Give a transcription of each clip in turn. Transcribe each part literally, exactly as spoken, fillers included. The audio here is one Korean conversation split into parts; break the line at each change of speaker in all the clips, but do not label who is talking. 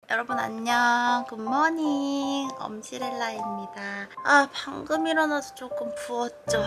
여러분 안녕, 굿모닝, 엄지렐라입니다. 아, 방금 일어나서 조금 부었죠.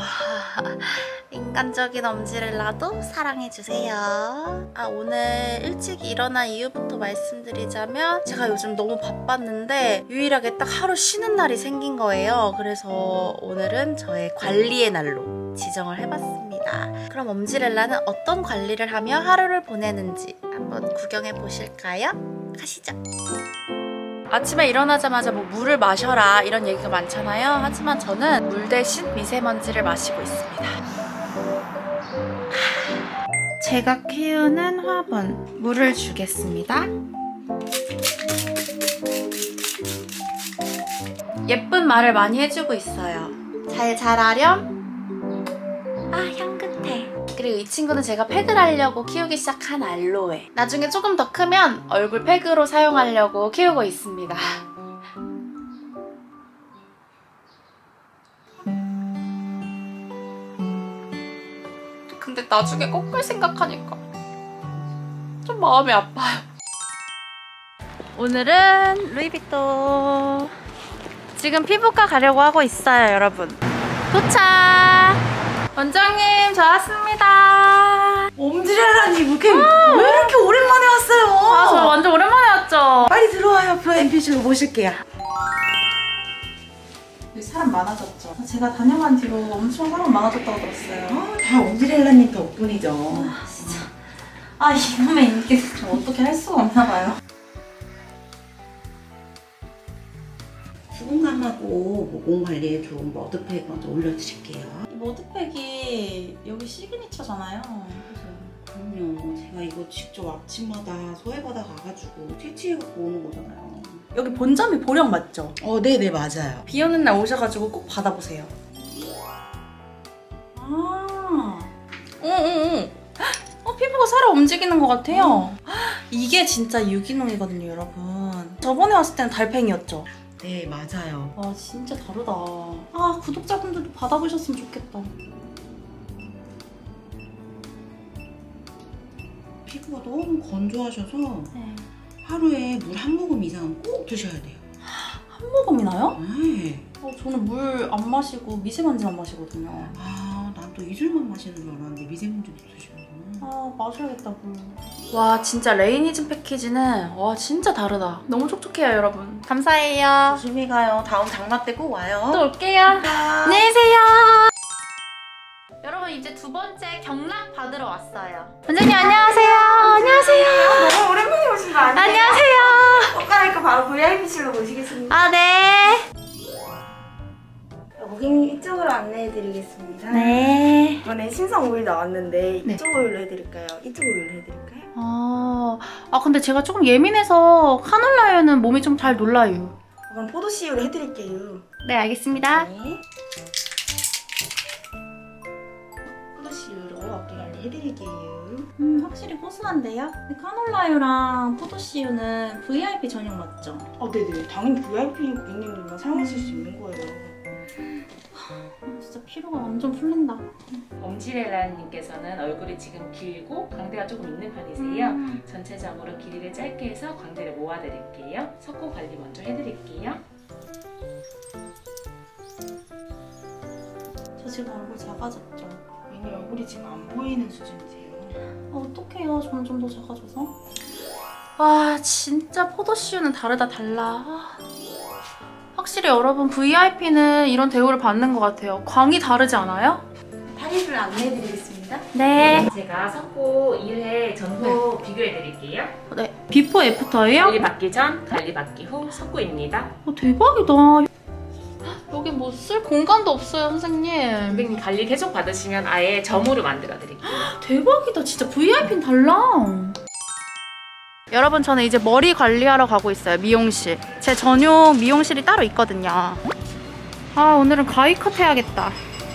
인간적인 엄지렐라도 사랑해주세요. 아, 오늘 일찍 일어난 이유부터 말씀드리자면 제가 요즘 너무 바빴는데 유일하게 딱 하루 쉬는 날이 생긴 거예요. 그래서 오늘은 저의 관리의 날로 지정을 해봤습니다. 그럼 엄지렐라는 어떤 관리를 하며 하루를 보내는지 한번 구경해 보실까요? 가시죠. 아침에 일어나자마자 뭐 물을 마셔라 이런 얘기가 많잖아요. 하지만 저는 물 대신 미세먼지를 마시고 있습니다. 제가 키우는 화분 물을 주겠습니다. 예쁜 말을 많이 해주고 있어요. 잘 자라렴. 아, 향긋해. 그리고 이 친구는 제가 팩을 하려고 키우기 시작한 알로에. 나중에 조금 더 크면 얼굴 팩으로 사용하려고 키우고 있습니다. 근데 나중에 꺾을 생각하니까 좀 마음이 아파요. 오늘은 루이비통. 지금 피부과 가려고 하고 있어요, 여러분. 도착! 원장님, 저 왔습니다.
엄지렐라님, 이렇게 아 왜 이렇게 오랜만에 왔어요?
아, 저 완전 오랜만에 왔죠?
빨리 들어와요. 브이아이피실로 모실게요.
여기 사람 많아졌죠? 제가 다녀간 뒤로 엄청 사람 많아졌다고 들었어요.
아, 다 엄지렐라님 덕분이죠.
아, 진짜. 아, 이놈의 인기 어떻게 할 수가 없나 봐요.
수분감하고 모공 관리에 좋은 머드팩 먼저 올려드릴게요.
이 머드팩이 여기 시그니처잖아요.
그럼요. 제가 이거 직접 아침마다 소해바다 가가지고 채취해갖고 오는 거잖아요.
여기 본점이 보령 맞죠?
어, 네네, 맞아요.
비 오는 날 오셔가지고 꼭 받아보세요. 아, 응응응. 어, 피부가 살아 움직이는 것 같아요. 음. 이게 진짜 유기농이거든요, 여러분. 저번에 왔을 때는 달팽이였죠?
네, 맞아요.
와, 진짜 다르다. 아, 구독자분들도 받아보셨으면 좋겠다.
피부가 너무 건조하셔서
네.
하루에 물 한 모금 이상은 꼭 드셔야 돼요.
한 모금이나요?
네.
어, 저는 물 안 마시고 미세먼지만 마시거든요.
아, 난 또 이슬만 마시는 줄 알았는데 미세먼지도 드시는구나.
아, 마셔야겠다, 물. 와, 진짜 레이니즘 패키지는 와, 진짜 다르다. 너무 촉촉해요, 여러분. 감사해요.
조심히 가요. 다음 장마 때 꼭 와요.
또 올게요. 안녕히 계세요. 여러분, 이제 두 번째 경락 받으러 왔어요. 원장님, 안녕하세요. 안녕하세요.
너무 오랜만에 오신 거 아니에요?
안녕하세요.
옷 갈아입고 바로 브이아이피실로 모시겠습니다.
아, 네.
고객님 이쪽으로 안내해드리겠습니다.
네.
이번에 신상 오일 나왔는데
네.
이쪽 오일로 해드릴까요? 이쪽 오일로 해드릴까요?
아, 아 근데 제가 조금 예민해서 카놀라유는 몸이 좀 잘 놀라요.
그럼 포도씨유로 해드릴게요.
네, 알겠습니다.
네. 포도씨유로 어깨 관리 해드릴게요.
음, 확실히 고소한데요? 근데 카놀라유랑 포도씨유는 브이아이피 전용 맞죠?
어, 네네. 당연히 브이아이피 고객님들만 사용하실 수 있는 거예요.
아, 진짜 피로가 완전 풀린다.
엄지렐라님께서는 얼굴이 지금 길고 광대가 조금 있는 편이세요.
음.
전체적으로 길이를 짧게 해서 광대를 모아드릴게요. 석고 관리 먼저 해드릴게요.
저 지금 얼굴 작아졌죠?
이미 얼굴이 지금 안 보이는 수준이세요.
아, 어떡해요, 점점 더 작아져서. 와, 진짜 포도씨유는 다르다 달라. 확실히 여러분, 브이아이피는 이런 대우를 받는 것 같아요. 광이 다르지 않아요?
타입을 안내해드리겠습니다.
네.
제가 석고 일 회 전후 비교해드릴게요.
네. 비포 애프터예요?
관리 받기 전, 관리 받기 후 석고입니다.
어, 대박이다. 여기 뭐 쓸 공간도 없어요, 선생님.
고객님 관리 계속 받으시면 아예 점으로 만들어드릴게요.
대박이다. 진짜 브이아이피는 달라. 여러분, 저는 이제 머리 관리하러 가고 있어요. 미용실. 제 전용 미용실이 따로 있거든요. 아, 오늘은 가위컷 해야겠다.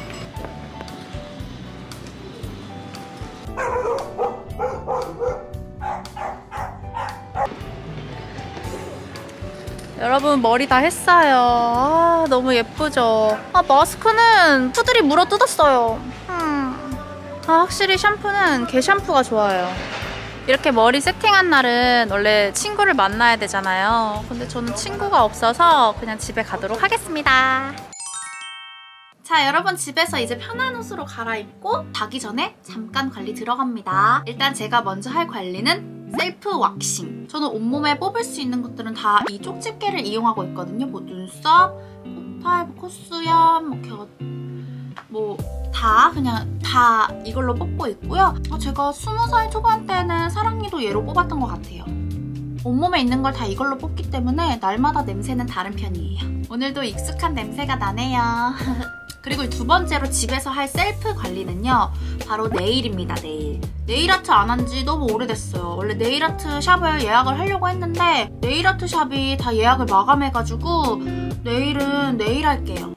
여러분, 머리 다 했어요. 아, 너무 예쁘죠? 아, 마스크는 푸들이 물어 뜯었어요. 음. 아, 확실히 샴푸는 개 샴푸가 좋아요. 이렇게 머리 세팅한 날은 원래 친구를 만나야 되잖아요. 근데 저는 친구가 없어서 그냥 집에 가도록 하겠습니다. 자, 여러분 집에서 이제 편한 옷으로 갈아입고 자기 전에 잠깐 관리 들어갑니다. 일단 제가 먼저 할 관리는 셀프 왁싱. 저는 온몸에 뽑을 수 있는 것들은 다 이 쪽집게를 이용하고 있거든요. 뭐 눈썹, 코팔, 뭐 콧수염, 뭐 겨... 뭐 다 그냥 다 이걸로 뽑고 있고요. 어, 제가 스무 살 초반 때는 사랑니도 얘로 뽑았던 것 같아요. 온몸에 있는 걸 다 이걸로 뽑기 때문에 날마다 냄새는 다른 편이에요. 오늘도 익숙한 냄새가 나네요. 그리고 두 번째로 집에서 할 셀프 관리는요. 바로 네일입니다. 네일. 네일아트 안 한 지 너무 오래됐어요. 원래 네일아트 샵을 예약을 하려고 했는데 네일아트 샵이 다 예약을 마감해가지고 내일은 네일 할게요.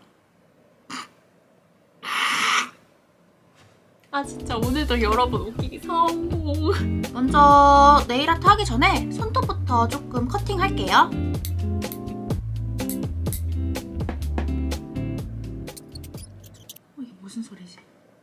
아 진짜 오늘도 여러분 웃기기 성공. 먼저 네일아트 하기 전에 손톱부터 조금 커팅할게요. 어, 이게 무슨 소리지?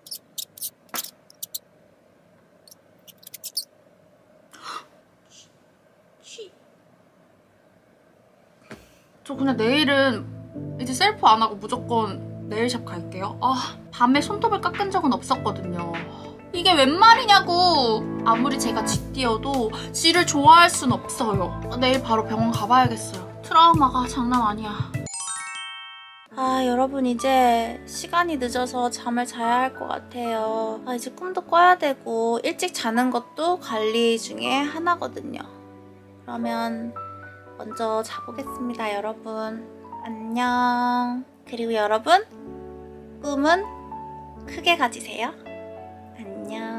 저 그냥 내일은 이제 셀프 안 하고 무조건 네일샵 갈게요. 아, 밤에 손톱을 깎은 적은 없었거든요. 이게 웬 말이냐고. 아무리 제가 쥐띠여도 쥐를 좋아할 순 없어요. 내일 바로 병원 가봐야겠어요. 트라우마가 장난 아니야. 아, 여러분 이제 시간이 늦어서 잠을 자야 할 것 같아요. 아, 이제 꿈도 꿔야 되고 일찍 자는 것도 관리 중에 하나거든요. 그러면 먼저 자보겠습니다, 여러분. 안녕. 그리고 여러분, 꿈은 크게 가지세요. 안녕.